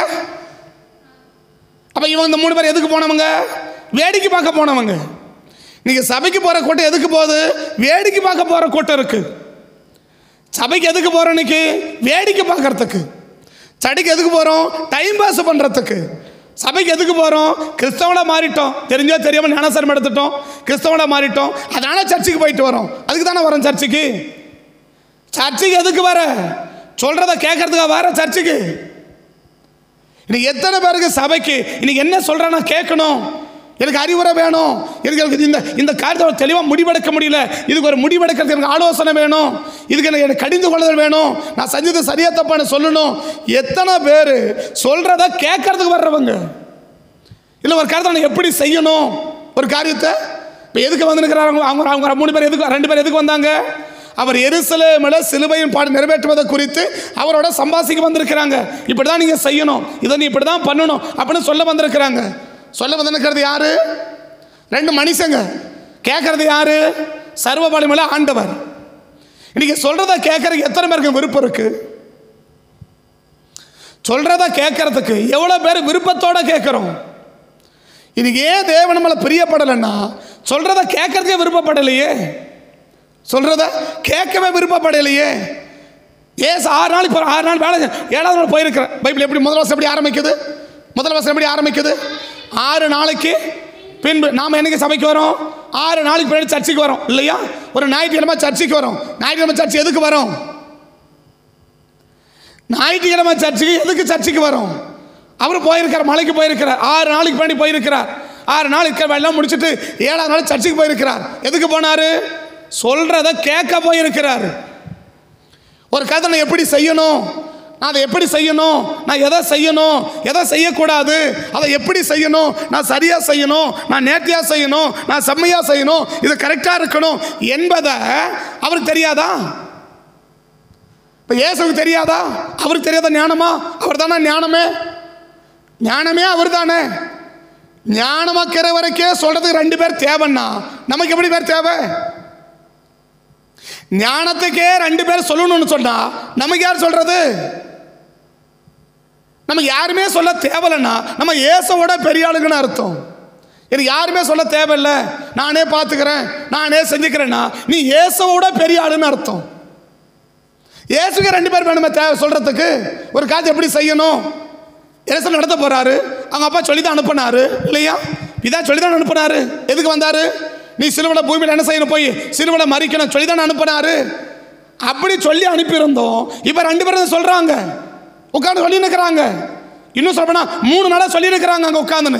அப்ப இவங்க இந்த மூணு பேர் எதுக்கு போனவங்க? வேடிக்கை பார்க்க போனவங்க. நீங்க சபைக்கு போற கூட்டம் எதுக்கு போகுது? வேடிக்கை பார்க்க போற கூட்டம் இருக்கு. சபைக்கு எதுக்கு போறோம்? இன்னைக்கு வேடிக்கை பார்க்கறதுக்கு. சபைக்கு எதுக்கு போறோம்? டைம் பாஸ் பண்றதுக்கு. சபைக்கு எதுக்கு போறோம்? கிறிஸ்தவனா மாறிட்டோம், தெரிஞ்சோ தெரியாம ஞானஸ்தானம் எடுத்துட்டோம், கிறிஸ்தவனா மாறிட்டோம், அதனால சர்ச்சுக்கு போயிட்டு வரோம். அதுக்கு தானே வரோம் சர்ச்சுக்கு. சர்ச்சுக்கு எதுக்கு வர? சொல்றத கேட்கறதுக்காக வர சர்ச்சுக்கு. இன்னைக்கு எத்தனை பேருக்கு சபைக்கு இன்னைக்கு என்ன சொல்றேன்னா கேட்கணும், எனக்கு அறிவுரை வேணும், எனக்கு இந்த இந்த காரியத்தை தெளிவாக முடிவெடுக்க முடியல, இதுக்கு ஒரு முடிவெடுக்கிறதுக்கு எனக்கு ஆலோசனை வேணும், இதுக்கு எனக்கு எனக்கு கடிந்து கொள்ளுதல் வேணும், நான் செஞ்சது சரியா தப்பான்னு சொல்லணும். எத்தனை பேர் சொல்றத கேட்கறதுக்கு வர்றவங்க இல்லை ஒரு காரியத்தை நான் எப்படி செய்யணும் ஒரு காரியத்தை. இப்போ எதுக்கு வந்துருக்கிறாங்க அவங்க? அவங்க மூணு பேர் எதுக்கு, ரெண்டு பேர் எதுக்கு வந்தாங்க? அவர் எருசலேமில் சிலுவையின் பாடு நிறைவேற்றுவதை குறித்து அவரோட சம்பாசிக்க வந்திருக்கிறாங்க. இப்படி தான் நீங்கள் செய்யணும், இதை நீ இப்படி தான் பண்ணணும் அப்படின்னு சொல்ல வந்திருக்கிறாங்க. சொல்ல வந்திருக்கிறது யாரு? ரெண்டு மனுஷங்க. கேட்கறது யாரு? சர்வ வல்லமையுள்ள ஆண்டவர். இன்னைக்கு சொல்றத கேட்கறதுக்கு எத்தனை பேருக்கு விருப்பம் இருக்கு? சொல்றத கேட்கறதுக்கு எவ்வளவு பேர் விருப்பத்தோட கேட்கிறோம்? இன்னைக்கு ஏன் தேவன் நம்மளை பிரியப்படலைன்னா சொல்றத கேட்கறதுக்கே விருப்பப்படலையே, சொல்றத கேட்கவே விருப்பப்படலையே. ஏசு ஆறு நாளைக்கு போற, ஆறு நாள் வேலை, ஏழாவது நாள் போயிருக்கிறேன். பைபிள் எப்படி முதல் வருஷம் எப்படி ஆரம்பிக்குது? முதல் வருஷம் எப்படி ஆரம்பிக்குது? ஆறு நாளைக்கு பின்பு. நாம் என்னைக்கு சபைக்கு வரோம்? ஆறு நாளைக்கு பின்னாடி சர்ச்சுக்கு வரோம் இல்லையா? ஒரு ஞாயிற்றுக்கிழமை சர்ச்சுக்கு வரோம். ஞாயிற்றுக்கிழமை சர்ச்சு எதுக்கு வரோம்? ஞாயிற்றுக்கிழமை சர்ச்சுக்கு எதுக்கு சர்ச்சுக்கு வரோம்? அவர் போயிருக்கிறார், மலைக்கு போயிருக்கிறார், ஆறு நாளைக்கு பின்னாடி போயிருக்கிறார். ஆறு நாளைக்கு எல்லாம் முடிச்சுட்டு ஏழாவது நாள் சர்ச்சுக்கு போயிருக்கிறார். எதுக்கு போனாரு? சொல்றத கேட்க போயிருக்கிறார். ஒரு கதை நான் எப்படி செய்யணும், நான் அதை எப்படி செய்யணும், நான் எதை செய்யணும், எதை செய்யக்கூடாது, அதை எப்படி செய்யணும், நான் சரியா செய்யணும், நான் நேர்த்தியா செய்யணும், நான் செம்மையா செய்யணும், இது கரெக்டா இருக்கணும் என்பதை அவருக்கு தெரியாதா? இப்போ இயேசுவுக்கு தெரியாதா? அவருக்கு தெரியாத ஞானமா? அவர் தானே ஞானமே. ஞானமே அவர் தானே. ஞானமாக்கிற வரைக்கே சொல்றதுக்கு ரெண்டு பேர் தேவைன்னா நமக்கு எப்படி பேர் தேவை? ஞானத்துக்கே ரெண்டு பேர் சொல்லணும்னு சொன்னா நமக்கு யார் சொல்றது? நமக்கு யாருமே சொல்ல தேவையில்லைன்னா நம்ம இயேசுவோட பெரிய ஆளுங்கன்னு அர்த்தம். எனக்கு யாருமே சொல்ல தேவையில்லை, நானே பார்த்துக்கிறேன், நானே செஞ்சுக்கிறேன்னா நீ இயேசுவோட பெரிய ஆளுன்னு அர்த்தம். இயேசுக்கு ரெண்டு பேர் வேணுமே தேவை சொல்றதுக்கு. ஒரு காரியம் எப்படி செய்யணும்? இயேசு நடத்த போறாரு, அவங்க அப்பா சொல்லி தான் அனுப்பினாரு இல்லையா? இதா சொல்லி தான் அனுப்பினாரு. எதுக்கு வந்தாரு? நீ சிலுவையில பூமியில் என்ன செய்யணும், போய் சிலுவையில மறிக்கணும் சொல்லி தான் அனுப்பினாரு. அப்படி சொல்லி அனுப்பியிருந்தோம். இப்ப ரெண்டு பேரும் சொல்றாங்க, உட்காந்து சொல்லி நிற்கிறாங்க. இன்னும் சொல்ல மூணு நாளா சொல்லி நிற்கிறாங்க அங்க உட்காந்துன்னு.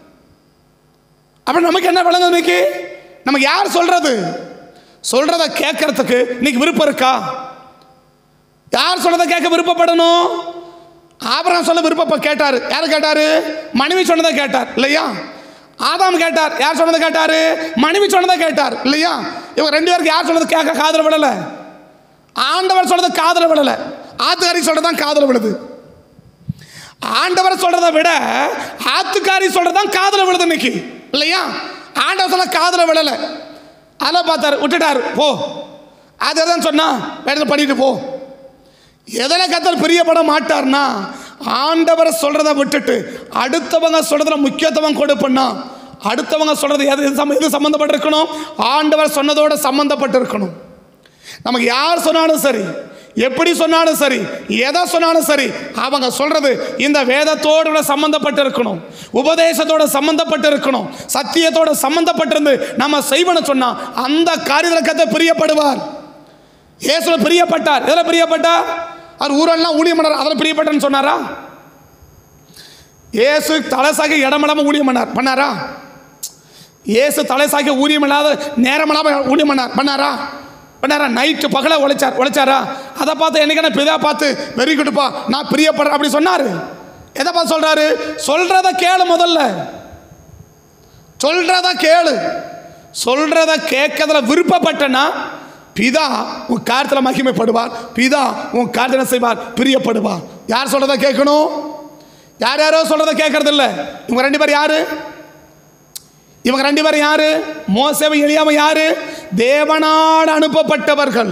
அப்ப நமக்கு என்ன விளங்குது? இன்னைக்கு நமக்கு யார் சொல்றது? சொல்றத கேட்கறதுக்கு இன்னைக்கு விருப்பம் இருக்கா? யார் சொல்றத கேட்க விருப்பப்படணும்? ஆபிரகாம் சொல்ல விருப்பப்ப கேட்டார். யார் கேட்டார்? மனைவி சொன்னதை கேட்டார் இல்லையா? ஆதாம் கேட்டார். யார் சொன்னதை கேட்டார்? மனைவி சொன்னதை கேட்டார் இல்லையா? இவங்க ரெண்டு பேருக்கு யார் சொன்னது கேட்க காதல விடலை? ஆண்டவர் சொல்றது காதல விடலை, ஆத்துக்காரி சொல்றதான் காதல விடுது. ஆண்டவர் சொல்றதை விட ஆத்துக்காரி சொல்றதான் காதல விடுது இன்னைக்கு இல்லையா? ஆண்டவர் சொல்ல காதல விடலை, அதில் பார்த்தாரு, விட்டுட்டாரு. போ, அதை தான் சொன்னா வேற பண்ணிட்டு போ. எதில் கர்த்தர் பிரியப்பட மாட்டார்னா ஆண்டவரை சொல்றதை விட்டுட்டு அடுத்தவங்க சொல்றதுல முக்கியத்துவம் கொடுப்பா. அடுத்தவங்க சொல்றது எது எது சம்பந்தப்பட்டு இருக்கணும்? ஆண்டவர் சொன்னதோட சம்பந்தப்பட்டு இருக்கணும். நமக்கு யார் சொன்னாலும் சரி, எப்படி சொன்னாலும் சரி, எதை சொன்னாலும் சரி, அவங்க சொல்றது இந்த வேதத்தோடு சம்பந்தப்பட்டு இருக்கணும், உபதேசத்தோட சம்பந்தப்பட்டு இருக்கணும், சத்தியத்தோட சம்பந்தப்பட்டிருந்து நம்ம செய்வன சொன்னா அந்த காரியத்தை பிரியப்படுவார். இயேசுல பிரியப்பட்டார். எதில் பிரியப்பட்டார்? அவர் ஊரெல்லாம் ஊழியம் பண்ணார், அதில் பிரியப்பட்டன்னு சொன்னாரா? இயேசு தலைசாக்கி இடமில்லாம ஊழியம் பண்ணார் பண்ணாரா? இயேசு தலைசாக்கி ஊழியம் இல்லாத நேரம் இல்லாமல் ஊழியம் பண்ணார் பண்ணாரா பண்ணாரா நைட்டு பகலை உழைச்சார் உழைச்சாரா? அதை பார்த்து என்னைக்கான பிதா பார்த்து வெறி கொடுப்பா நான் பிரியப்படுறேன் அப்படி சொன்னார். எதை பார்த்து சொல்றாரு? சொல்றத கேளு, முதல்ல சொல்றத கேளு. சொல்றத கேட்கறதுல விருப்பப்பட்டனா பிதா உன் காரியத்தில் மகிமைப்படுவார், பிதா உன் காரியத்தை செய்வார், பிரியப்படுவார். யார் சொல்றத கேட்கணும்? யார் யாரோ சொல்றத கேட்கறது இல்லை. இவங்க ரெண்டு பேர் யாரு? இவங்க ரெண்டு பேரும் யாரு? மோசேவும் எலியாவும் யாரு? தேவனால் அனுப்பப்பட்டவர்கள்.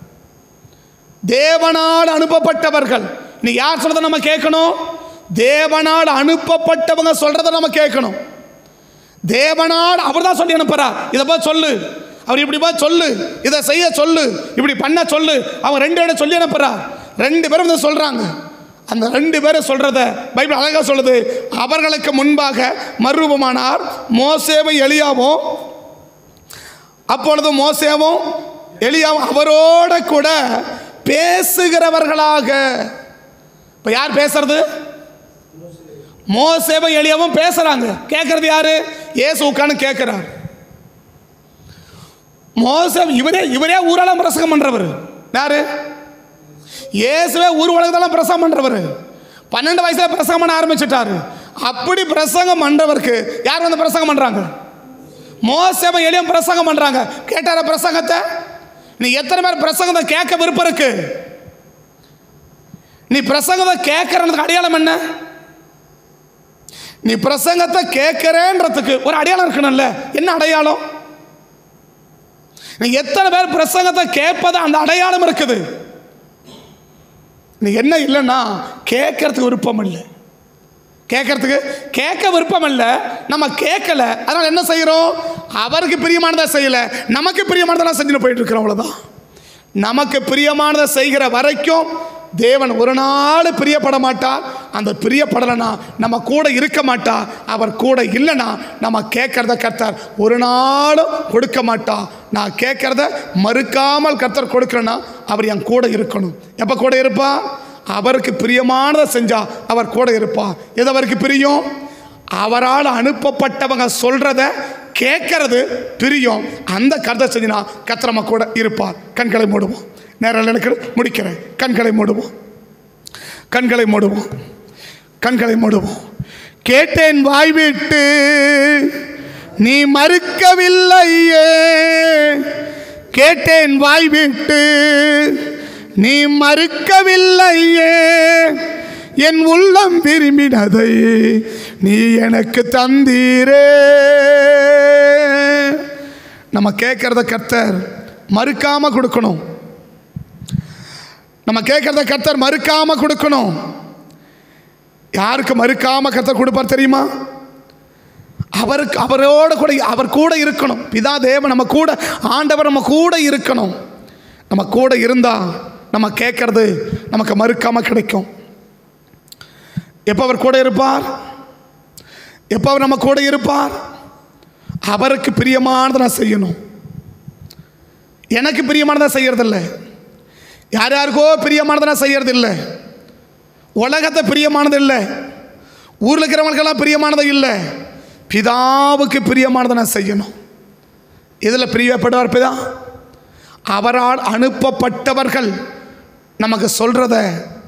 தேவனால் அனுப்பப்பட்டவர்கள். நீ யார் சொல்றத நம்ம கேட்கணும்? தேவனால் அனுப்பப்பட்டவங்க சொல்றத நம்ம கேட்கணும். தேவனால் அவர் தான் சொல்லி அனுப்புறார். இதை போய் சொல்லு, அவர் இப்படி போய் சொல்லு, இதை செய்ய சொல்லு, இப்படி பண்ண சொல்லு. அவங்க ரெண்டு இடம் சொல்லி அனுப்புறார். ரெண்டு பேரும் இதை சொல்றாங்க. அந்த ரெண்டு பேரும் சொல்றத பைபிள் அழகா சொல்லுது. அவர்களுக்கு முன்பாக மறுரூபமானார் மோசேவும் எலியாவும். அப்பொழுது மோசேவும் எலியாவும் அவரோட கூட பேசுகிறவர்களாக. இப்ப யார் பேசுறது? மோசேவும் எலியாவும் பேசுறாங்க. கேட்கறது யாரு? இயேசு உட்கார்ந்து கேட்கிறார். மோசே இவரே இவரே ஊரெல்லாம் பிரசங்கம் பண்றவர். யாரு? இயேசுவே ஊர் உலகத்தெல்லாம் பிரசங்கம் பண்றவர். பன்னெண்டு வயசுல பிரசங்கம் பண்ண ஆரம்பிச்சுட்டாரு. அப்படி பிரசங்கம் பண்றவருக்கு யார் வந்து பிரசங்கம் பண்றாங்க? மோசேவும் எலியாவும் பிரசங்கம் பண்றாங்க. கேட்டார பிரசங்கத்தை? நீ எத்தனை பேர் பிரசங்கத்தை கேட்க விருப்பம் இருக்கு? நீ பிரசங்கத்தை கேட்கறதுக்கு அடையாளம் என்ன? நீ பிரசங்கத்தை கேட்கிறேன்றதுக்கு ஒரு அடையாளம் இருக்கணும்ல. என்ன அடையாளம்? நீ எத்தனை பேர் பிரசங்கத்தை கேட்பது அந்த அடையாளம் இருக்குது. நீ என்ன இல்லைன்னா கேட்கறதுக்கு விருப்பம் இல்லை. கேட்கறதுக்கு கேட்க விருப்பம் இல்லை, நம்ம கேட்கல. அதனால என்ன செய்யறோம்? அவருக்கு பிரியமானதை செய்யல, நமக்கு பிரியமானதெல்லாம் செஞ்சுட்டு போயிட்டு இருக்கிறோம். அவ்வளவுதான். நமக்கு பிரியமானதை செய்கிற வரைக்கும் தேவன் ஒரு நாள் பிரியப்பட மாட்டார். அந்த பிரியப்படலைன்னா நம்ம கூட இருக்க மாட்டார். அவர் கூட இல்லைன்னா நம்ம கேட்கறத கர்த்தர் ஒரு நாளும் கொடுக்க மாட்டார். நான் கேட்கறத மறுக்காமல் கர்த்தர் கொடுக்கிறேன்னா அவர் என் கூட இருக்கணும். எப்போ கூட இருப்பா? அவருக்கு பிரியமானதை செஞ்சா அவர் கூட இருப்பா. எது அவருக்கு பிரியம்? அவரால் அனுப்பப்பட்டவங்க சொல்றத கேட்கறது பிரியம். அந்த கர்த்தர் செஞ்சினா கர்த்தர் நம்ம கூட இருப்பார். கண்களை மூடுவோம். நேரம் எனக்கு முடிக்கிறேன். கண்களை மூடுவோம். கண்களை மூடுவோம். கண்களை மூடுவோம். கேட்டேன் வாய் விட்டு நீ மறுக்கவில்லையே, கேட்டேன் வாய் விட்டு நீ மறுக்கவில்லையே, என் உள்ளம் விரும்பினதை நீ எனக்கு தந்தீரே. நம்ம கேட்கறத கர்த்தர் மறுக்காம கொடுக்கணும். நம்ம கேட்கறத கர்த்தர் மறுக்காம கொடுக்கணும். யாருக்கு மறுக்காம கர்த்தர் கொடுப்பார் தெரியுமா? அவருக்கு அவரோட கூட அவர் கூட இருக்கணும். பிதா தேவன் நம்ம கூட, ஆண்டவர் நம்ம கூட இருக்கணும். நம்ம கூட இருந்தா நம்ம கேட்கறது நமக்கு மறுக்காம கிடைக்கும். எப்போ அவர் கூட இருப்பார்? எப்போ அவர் நம்ம கூட இருப்பார்? அவருக்கு பிரியமானதை நான் செய்யணும். எனக்கு பிரியமானதை செய்யறதில்லை, யார் யாருக்கோ பிரியமானதை நான் செய்யறது இல்லை, உலகத்தை பிரியமானது இல்லை, ஊரில் இருக்கிறவங்களுக்கெல்லாம் பிரியமானது இல்லை, பிதாவுக்கு பிரியமானதை நான் செய்யணும். இதில் பிரியப்படுவார் பிதா. அவரால் அனுப்பப்பட்டவர்கள் நமக்கு சொல்கிறத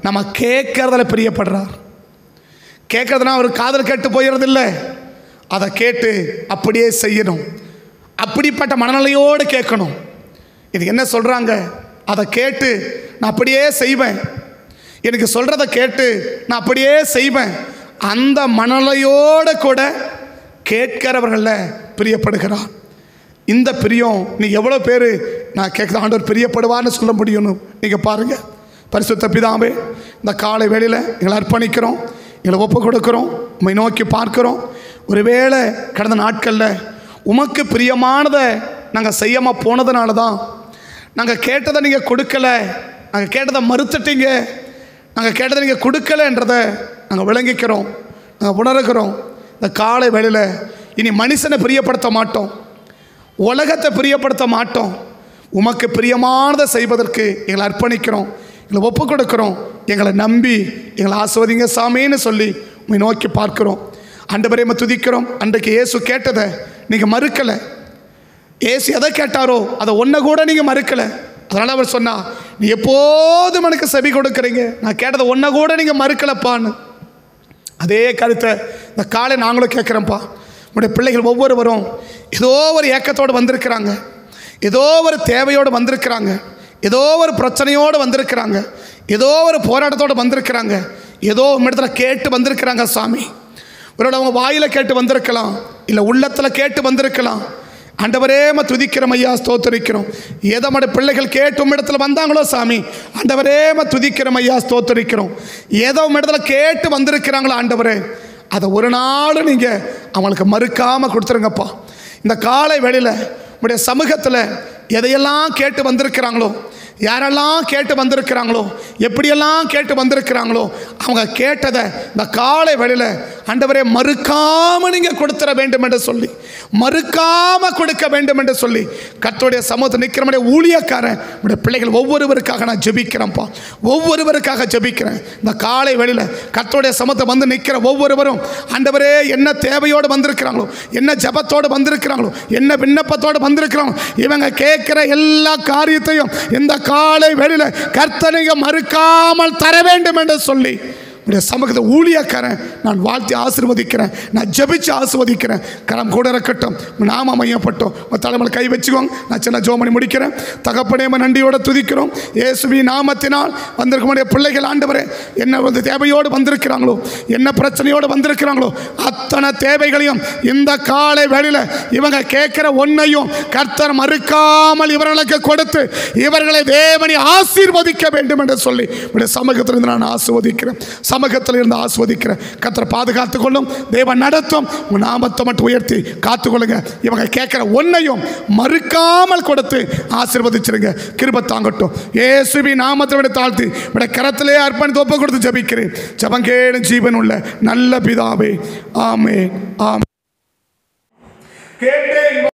நம்ம கேட்கறதுல பிரியப்படுறார். கேட்கறதுனா அவர் காதல் கேட்டு போயிடுறதில்லை, அதை கேட்டு அப்படியே செய்யணும். அப்படிப்பட்ட மனநிலையோடு கேட்கணும். இது என்ன சொல்கிறாங்க, அதை கேட்டு நான் அப்படியே செய்வேன், எனக்கு சொல்கிறத கேட்டு நான் அப்படியே செய்வேன், அந்த மனநிலையோடு கூட கேட்கிறவர்களில் பிரியப்படுகிறார். இந்த பிரியம் நீ எவ்வளோ பேர் நான் கேட்குற ஆண்டவர் பிரியப்படுவார்னு சொல்ல முடியும்னு நீங்கள் பாருங்கள். பரிசுத்த பிதாவே, இந்த காலை வேளையில் எங்களை அர்ப்பணிக்கிறோம், எங்களை ஒப்பு கொடுக்குறோம், உம்மை நோக்கி பார்க்குறோம். ஒருவேளை கடந்த நாட்களில் உமக்கு பிரியமானதை நாங்கள் செய்யாமல் போனதுனால தான் நாங்கள் கேட்டதை நீங்கள் கொடுக்கலை, நாங்கள் கேட்டதை மறுத்துட்டீங்க, நாங்கள் கேட்டதை நீங்கள் கொடுக்கலைன்றதை நாங்கள் விளங்கிக்கிறோம், நாங்கள் உணர்கிறோம். இந்த காலை வேளையில் இனி மனுஷனை பிரியப்படுத்த மாட்டோம், உலகத்தை பிரியப்படுத்த மாட்டோம், உமக்கு பிரியமானதை செய்வதற்கு எங்களை அர்ப்பணிக்கிறோம், எங்களை ஒப்பு கொடுக்குறோம். எங்களை நம்பி எங்களை ஆசீர்வதிங்க சாமின்னு சொல்லி உம்மை நோக்கி பார்க்குறோம். ஆண்டவரே உம்மை துதிக்கிறோம். அன்றைக்கு இயேசு கேட்டதை நீங்கள் மறுக்கலை, இயேசு எதை கேட்டாரோ அதை ஒன்றை கூட நீங்கள் மறுக்கலை. அதனால் அவர் சொன்னா, நீ எப்போதும் எனக்கு செவி கொடுக்குறீங்க, நான் கேட்டதை ஒன்றை கூட நீங்கள் மறுக்கலைப்பான்னு. அதே கருத்தை இந்த காலை நாங்களும் கேட்குறோம்ப்பா. உங்களுடைய பிள்ளைகள் ஒவ்வொருவரும் ஏதோ ஒரு ஏக்கத்தோடு வந்திருக்கிறாங்க, ஏதோ ஒரு தேவையோடு வந்திருக்கிறாங்க, ஏதோ ஒரு பிரச்சனையோடு வந்திருக்கிறாங்க, ஏதோ ஒரு போராட்டத்தோடு வந்திருக்கிறாங்க, ஏதோ இடத்துல கேட்டு வந்திருக்கிறாங்க சாமி. ஒருவேளை அவங்க வாயில் கேட்டு வந்திருக்கலாம், இல்லை உள்ளத்தில் கேட்டு வந்திருக்கலாம். ஆண்டவரே உம்மை துதிக்கிறோம் ஐயா, ஸ்தோத்தரிக்கிறோம். ஏதோ நம்முடைய பிள்ளைகள் கேட்டு இடத்துல வந்தாங்களோ சாமி, ஆண்டவரே உம்மை துதிக்கிறோம் ஐயா, ஸ்தோத்தரிக்கிறோம். ஏதோ இடத்துல கேட்டு வந்திருக்கிறாங்களோ ஆண்டவரே, அதை ஒரு நாள் நீங்கள் அவங்களுக்கு மறுக்காமல் கொடுத்துருங்கப்பா. இந்த காலை வேளையில் உங்களுடைய சமூகத்தில் எதையெல்லாம் கேட்டு வந்திருக்கிறாங்களோ, யாரெல்லாம் கேட்டு வந்திருக்கிறாங்களோ, எப்படியெல்லாம் கேட்டு வந்திருக்கிறாங்களோ, அவங்க கேட்டதை இந்த காலை வேளையில் ஆண்டவரே மறுக்காமல் நீங்கள் கொடுத்துட வேண்டும் என்று சொல்லி, மறுக்காமல் கொடுக்க வேண்டும் என்று சொல்லி கர்த்தருடைய சமூகத்தை நிற்கிறமுடைய ஊழியக்காரன் உடைய பிள்ளைகள் ஒவ்வொருவருக்காக நான் ஜெபிக்கிறேன்ப்பா, ஒவ்வொருவருக்காக ஜெபிக்கிறேன். இந்த காலை வேளையில் கர்த்தருடைய சமூகத்தை வந்து நிற்கிற ஒவ்வொருவரும் ஆண்டவரே என்ன தேவையோடு வந்திருக்கிறாங்களோ, என்ன ஜபத்தோடு வந்திருக்கிறாங்களோ, என்ன விண்ணப்பத்தோடு வந்திருக்கிறாங்களோ, இவங்க கேட்கிற எல்லா காரியத்தையும் இந்த காலை வேளையில் கர்த்தனை மறுக்காமல் தர வேண்டும் என்று சொல்லி உடைய சமூகத்தை ஊழியக்காரன் நான் வாழ்த்தி ஆசீர்வதிக்கிறேன், நான் ஜெபிச்சு ஆசீர்வதிக்கிறேன். கரம் கூட இருக்கட்டும், நாம மையப்பட்டோம், தலைமையில் கை வச்சுக்கோங்க. நான் சின்ன ஜோமணி முடிக்கிறேன். தகப்பனே நன்றியோடு துதிக்கிறோம். இயேசுவி நாமத்தினால் வந்திருக்கக்கூடிய பிள்ளைகள் ஆண்டவரே என்ன வந்து தேவையோடு வந்திருக்கிறாங்களோ, என்ன பிரச்சனையோடு வந்திருக்கிறாங்களோ, அத்தனை தேவைகளையும் இந்த காலை வேளையில் இவங்க கேட்கிற ஒன்றையும் கர்த்தர் மறுக்காமல் இவர்களுக்கு கொடுத்து இவர்களை தேவனை ஆசீர்வதிக்க வேண்டும் என்று சொல்லி உடைய சமூகத்திலிருந்து நான் ஆசீர்வதிக்கிறேன், சமூகத்தில் இருந்து ஆஸ்வதிக்கிறேன். கர்த்தர் பாதுகாத்துக் கொள்ளும், தேவன் நடத்தும், உன் நாமத்தை மட்டும் உயர்த்தி காத்துக்கொள்ளுங்க. இவங்க கேட்கிற ஒன்னையும் மறுக்காமல் கொடுத்து ஆசீர்வதிச்சிருங்க. கிருபை தாங்கட்டும். இயேசுவின் நாமத்தை விட தாழ்த்தி விட கரத்திலே அர்ப்பணித்து ஒப்பு கொடுத்து ஜெபிக்கிறேன். ஜெபங்கேடு ஜீவன் உள்ள நல்ல பிதாவே, ஆமென், ஆமென்.